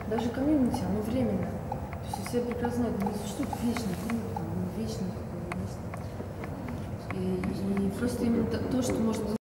даже комьюнити, оно временное. То есть все прекрасно знают, не существует вечный комьюнити, он вечный, какой-то вечный. И просто именно то, что может